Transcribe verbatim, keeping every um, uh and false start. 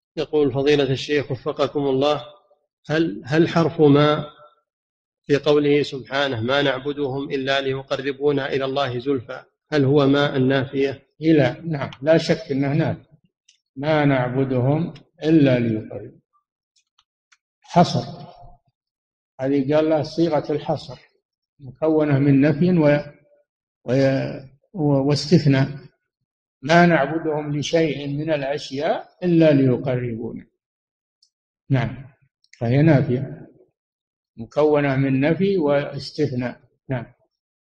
يقول فضيلة الشيخ وفقكم الله، هل هل حرف ما في قوله سبحانه ما نعبدهم إلا ليقربونا إلى الله زلفى، هل هو ما النافية؟ إلى، نعم، لا شك أنه نافي. ما نعبدهم إلا ليقربونا، حصر، هذه قال لها صيغة الحصر، مكونة من نفي و... و... واستثناء. ما نعبدهم لشيء من الأشياء إلا ليقربونا، نعم، فهي نافية مكونة من نفي واستثناء، نعم.